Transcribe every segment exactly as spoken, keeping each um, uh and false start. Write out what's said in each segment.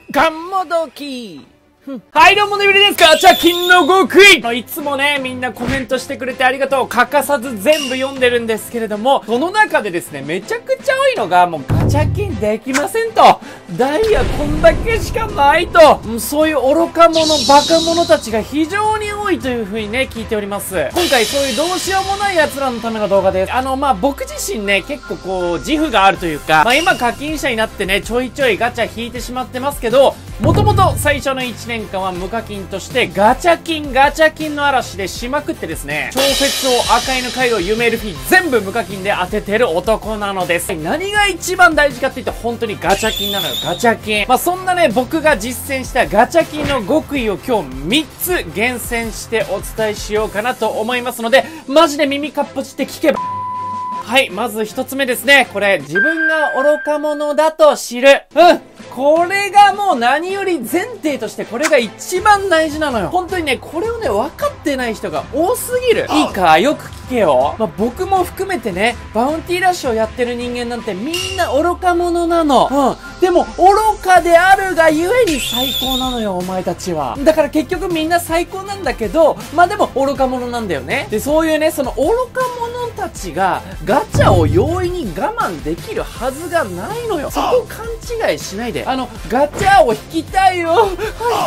ガンモドキはい、どうもねびりです。ガチャ金の極意いつもね、みんなコメントしてくれてありがとう。欠かさず全部読んでるんですけれども、その中でですね、めちゃくちゃ多いのが、もうガチャ金できませんと。ダイヤこんだけしかないと。そういう愚か者、バカ者たちが非常に多いという風にね、聞いております。今回そういうどうしようもない奴らのための動画です。あの、まあ、僕自身ね、結構こう、自負があるというか、まあ、今課金者になってね、ちょいちょいガチャ引いてしまってますけど、もともと最初のいちねんかんは無課金としてガチャ金ガチャ金の嵐でしまくってですね、超絶王、赤いの回を夢ルフィ全部無課金で当ててる男なのです。何が一番大事かって言って本当にガチャ金なのよ、ガチャ金。まあそんなね、僕が実践したガチャ金の極意を今日みっつ厳選してお伝えしようかなと思いますので、マジで耳かっぽちって聞けば。はい、まず一つ目ですね。これ、自分が愚か者だと知る。うん。これがもう何より前提としてこれが一番大事なのよ。本当にね、これをね、分かってない人が多すぎる。いいか、よく聞けよ。まあ、僕も含めてね、バウンティーラッシュをやってる人間なんてみんな愚か者なの。うん。でも、愚かであるがゆえに最高なのよ、お前たちは。だから結局みんな最高なんだけど、まあでも愚か者なんだよね。で、そういうね、その愚か者たちがガチャを容易に我慢できるはずがないのよ。そこを勘違いしないで。あの、ガチャを引きたいよ。はい、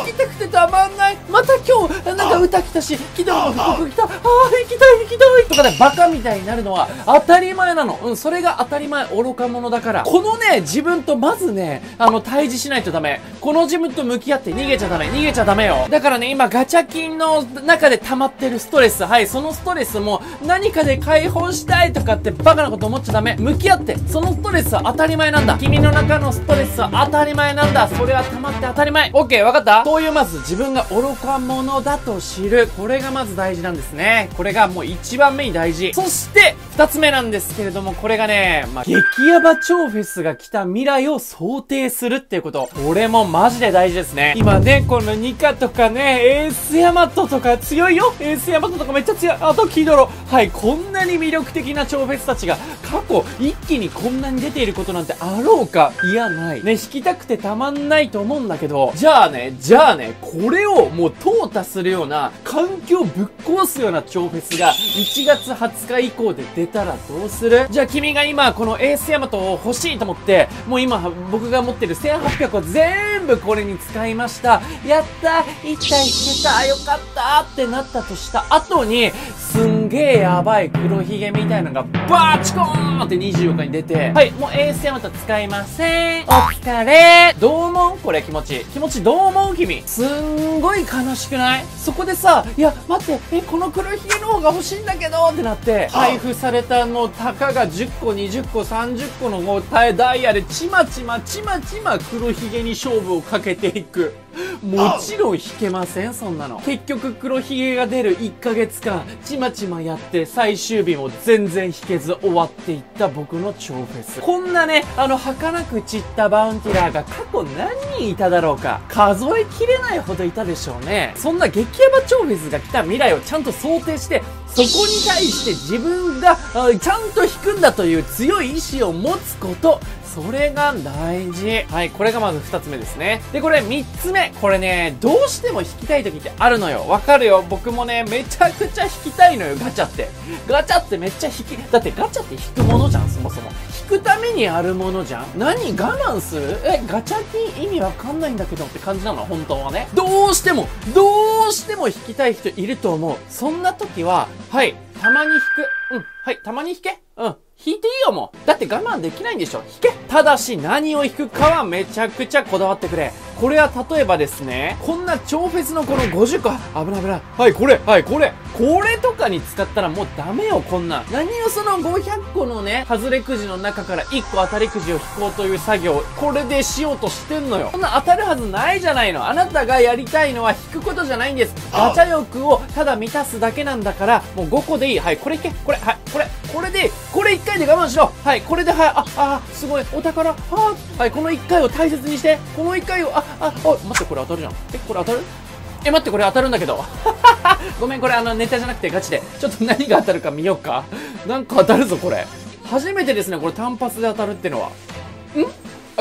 引きたくてたまんない。また今日、なんか歌来たし、昨日も服来た。ああ、引きたい、引きたい。とかでバカみたいになるのは当たり前なの。うん、それが当たり前、愚か者だから。このね、自分とまずね、あの、対峙しないとダメ。この自分と向き合って逃げちゃダメ。逃げちゃダメよ。だからね、今ガチャ金の中で溜まってるストレス。はい、そのストレスも何かで解放したいとかってバカなこと思っちゃダメ。向き合って。そのストレスは当たり前なんだ。君の中のストレスは当たり前なんだ。それは溜まって当たり前。オッケー、わかった？そういうまず自分が愚か者だと知る。これがまず大事なんですね。これがもう一番目に大事。そして、二つ目なんですけれども、これがね、まあ、激ヤバ超フェスが来た未来を想定するっていうこと。これもマジで大事ですね。今ね、このニカとかね、エースヤマトとか強いよ。エースヤマトとかめっちゃ強い。あとキドロ。はい、こんなに魅力的な超フェスたちが過去一気にこんなに出ていることなんてあろうか。いや、ない。ね、引きたくてたまんないと思うんだけど、じゃあね、じゃあね、これをもう淘汰するような、環境ぶっ壊すような超フェスがいちがつはつか以降で出たらどうする？じゃあ君が今このエースヤマトを欲しいと思って、もう今僕が持ってるせんはっぴゃくを全部これに使いました。やったいったい引けたよかったってなったとした後に、すんげえやばい黒ひげみたいなのがバーチコーンってにじゅうよっかに出て、はい、もうエースヤマト使いません。お疲れ。どう思う？これ気持ち。気持ちどう思う君？すんごい悲しくない？そこでさ、いや、待って、え、この黒ひげの方が欲しいんだけどってなって、配布されたのたかがじゅっこ、にじゅっこ、さんじゅっこのもうダイヤでちまちまちまちま黒ひげに勝負をかけていく。もちろん引けません、そんなの。結局黒ひげが出るいっかげつかん、ちまちまやって最終日も全然引けず終わっていった僕の超フェス。こんなね、あの、儚く散ったバウンティラーが過去何人いただろうか。数えきれないほどいたでしょうね。そんな激ヤバ超フェスが来た未来をちゃんと想定して、そこに対して自分がちゃんと引くんだという強い意志を持つこと。それが大事。はい、これがまず二つ目ですね。で、これ三つ目。これね、どうしても引きたい時ってあるのよ。わかるよ。僕もね、めちゃくちゃ引きたいのよ、ガチャって。ガチャってめっちゃ引き、だってガチャって引くものじゃん、そもそも。引くためにあるものじゃん。何我慢する？え、ガチャ金意味わかんないんだけどって感じなの、本当はね。どうしても、どうしても引きたい人いると思う。そんな時は、はい、たまに引く。うん、はい、たまに引け。うん。引いていいよ、もう。だって我慢できないんでしょ。引け。ただし何を引くかはめちゃくちゃこだわってくれ。これは例えばですね、こんな超フェスのこのごじゅっこ、危ない危ない。はい、これ、はい、これ。これとかに使ったらもうダメよ、こんな。何をそのごひゃっこのね、外れくじの中からいっこ当たりくじを引こうという作業、これでしようとしてんのよ。そんな当たるはずないじゃないの。あなたがやりたいのは引くことじゃないんです。ガチャ欲をただ満たすだけなんだから、もうごこでいい。はい、これいけ。これ、はい、これ、これで、これいっかいで我慢しろ。はい、これで、はい、あ、あ、すごい、お宝、ははい、このいっかいを大切にして、このいっかいを、あ、あ、おい、待って、これ当たるじゃん。え、これ当たる？え、待って、これ当たるんだけど。ごめん、これあの、ネタじゃなくてガチで。ちょっと何が当たるか見ようか。なんか当たるぞ、これ。初めてですね、これ単発で当たるってのは。ん？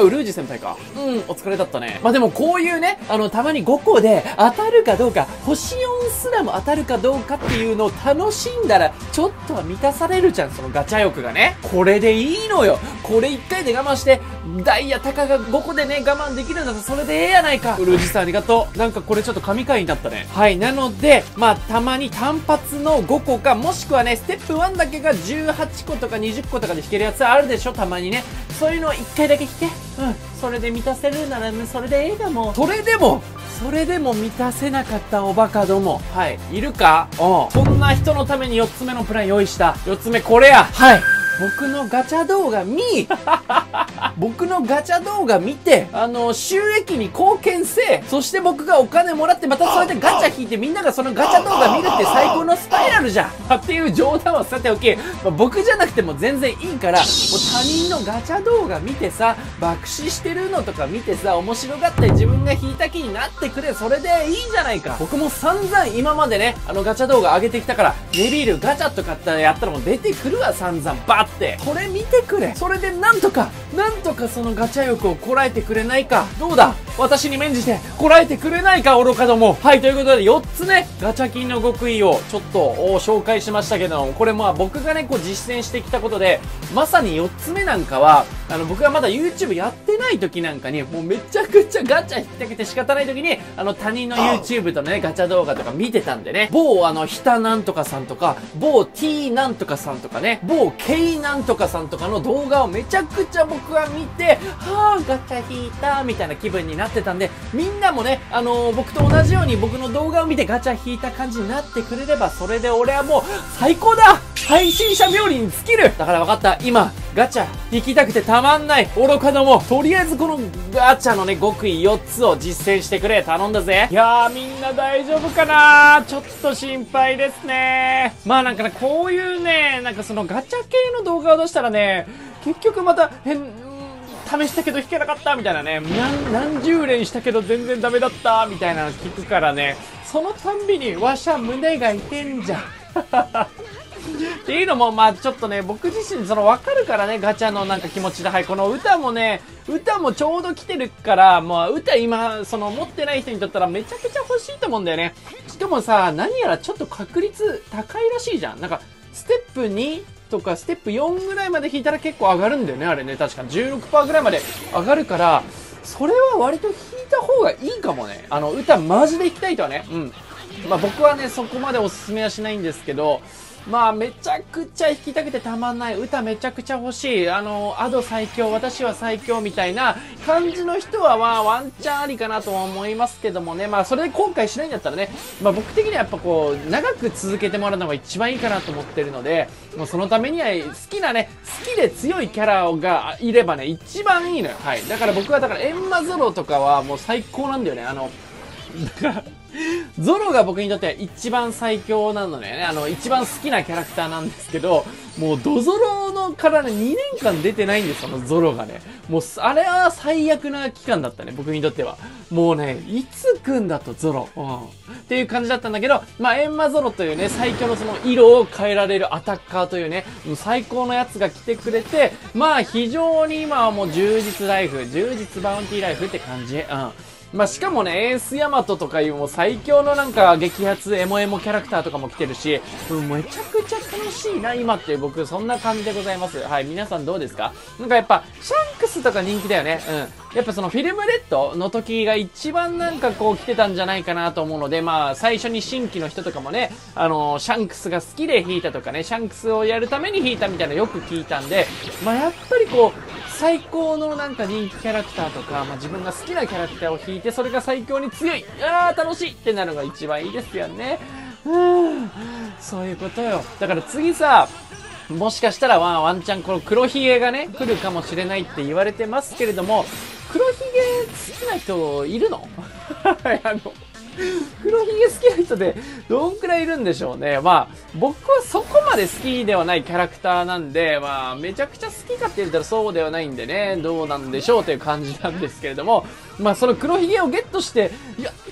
あ、ウルージ先輩か。うん、お疲れだったね。まあでもこういうね、あの、たまにごこで当たるかどうか、星よんすらも当たるかどうかっていうのを楽しんだら、ちょっとは満たされるじゃん、そのガチャ欲がね。これでいいのよ。これいっかいで我慢して、ダイヤタカがごこでね、我慢できるんだったらそれでええやないか。ウルージさんありがとう。なんかこれちょっと神回になったね。はい、なので、まあたまに単発のごこか、もしくはね、ステップワンだけがじゅうはちことかにじゅっことかで引けるやつあるでしょ、たまにね。そういうのをいっかいだけ引け。うん。それで満たせるならね、それでええだもん。それでも、それでも満たせなかったおバカども。はい。いるか？うん。こんな人のためによっつめのプラン用意した。よっつめこれや。はい。僕のガチャ動画見僕のガチャ動画見て、あの、収益に貢献せそして僕がお金もらって、またそれでガチャ引いてみんながそのガチャ動画見るって最高のスパイラルじゃんっていう冗談はさておき、まあ、僕じゃなくても全然いいから、もう他人のガチャ動画見てさ、爆死してるのとか見てさ、面白がって自分が引いた気になってくれ、それでいいじゃないか。僕も散々今までね、あのガチャ動画上げてきたから、ネビールガチャとかってやったらもう出てくるわ、散々バッて。これ見てくれ。それでなんとか、なんとかそのガチャ欲をこらえてくれないか。どうだ、私に免じてこらえてくれないか、愚かども。はい、ということでよっつね、ガチャ金の極意をちょっと紹介しましたけども、これまあ僕がね、こう実践してきたことで、まさによっつめなんかは、あの僕がまだ YouTube やってない時なんかに、もうめちゃくちゃガチャ引きたくて仕方ない時に、あの他人の YouTube とね、ガチャ動画とか見てたんでね、某あの、ひたなんとかさんとか、某 T なんとかさんとかね、某 K なんとかさんとかの動画をめちゃくちゃ僕は見て、はぁ、ガチャ引いたみたいな気分になってたんで、みんなもね、あのー、僕と同じように僕の動画を見てガチャ引いた感じになってくれれば、それで俺はもう最高だ、配信者冥利に尽きる。だから分かった、今ガチャ引きたくてたまんない愚かども、とりあえずこのガチャのね、極意よっつを実践してくれ。頼んだぜ。いやー、みんな大丈夫かな？ちょっと心配ですね。まあなんかね、こういうね、なんかそのガチャ系の動画を出したらね、結局また変、試したけど引けなかったみたいなね、何、何十連したけど全然ダメだったみたいなの聞くからね、そのたんびにわしゃ胸が痛んじゃん。っていうのも、まあちょっとね、僕自身その分かるからね、ガチャのなんか気持ちで、はい、この歌もね、歌もちょうど来てるから、もう歌今、その持ってない人にとったらめちゃくちゃ欲しいと思うんだよね。しかもさ、何やらちょっと確率高いらしいじゃん。なんか、ステップにとかステップよんぐらいまで引いたら結構上がるんだよね、あれね。確か じゅうろくパーセント ぐらいまで上がるから、それは割と引いた方がいいかもね。あの、歌マジで弾きたいとはね。うん。まあ僕はね、そこまでおすすめはしないんですけど、まあめちゃくちゃ弾きたくてたまんない。歌めちゃくちゃ欲しい。あの、アド最強、私は最強みたいな感じの人はまあワンチャンありかなとは思いますけどもね。まあそれで後悔しないんだったらね、まあ僕的にはやっぱこう、長く続けてもらうのが一番いいかなと思ってるので、もうそのためには好きなね、好きで強いキャラがいればね、一番いいのよ。はい。だから僕はだからエンマゾロとかはもう最高なんだよね。あの、だから、ゾロが僕にとっては一番最強なのね。あの、一番好きなキャラクターなんですけど、もうドゾロのからね、にねんかん出てないんですよ、そのゾロがね。もう、あれは最悪な期間だったね、僕にとっては。もうね、いつ来んだとゾロ。うん。っていう感じだったんだけど、まあ、エンマゾロというね、最強のその色を変えられるアタッカーというね、最高のやつが来てくれて、まあ、非常に今はもう充実ライフ、充実バウンティーライフって感じ。うん。まあ、しかもね、エースヤマトとかいうもう最強のなんか激アツエモエモキャラクターとかも来てるし、うん、めちゃくちゃ楽しいな、今って僕、そんな感じでございます。はい、皆さんどうですか？なんかやっぱ、シャンクスとか人気だよね。うん。やっぱそのフィルムレッドの時が一番なんかこう来てたんじゃないかなと思うので、まあ、最初に新規の人とかもね、あのー、シャンクスが好きで引いたとかね、シャンクスをやるために引いたみたいなのよく聞いたんで、まあ、やっぱりこう、最高のなんか人気キャラクターとか、まあ、自分が好きなキャラクターを引いて、それが最強に強い、あー楽しいってなるのが一番いいですよね。うーん、そういうことよ。だから次さ、もしかしたらワン、ワンチャンこの黒ひげがね、来るかもしれないって言われてますけれども、黒ひげ好きな人いるの？あの、黒ひげ好きな人でどんくらいいるんでしょうね。まあ、僕はそこまで好きではないキャラクターなんで、まあ、めちゃくちゃ好きかって言ったらそうではないんでね、どうなんでしょうという感じなんですけれども、まあ、その黒ひげをゲットして、やったー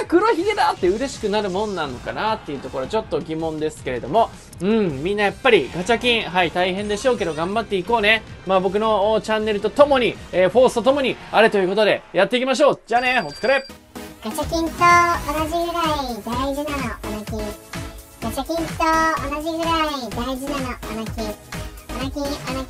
黒ひげだって嬉しくなるもんなのかなっていうところはちょっと疑問ですけれども、うん、みんなやっぱりガチャ金、はい、大変でしょうけど頑張っていこうね。まあ僕のチャンネルとともに、えー、フォースとともに、あれということでやっていきましょう。じゃあね、お疲れ。 ガチャ金と同じぐらい大事なの、オナキン。ガチャ金と同じぐらい大事なの、オナキン。オナキン、オナキン。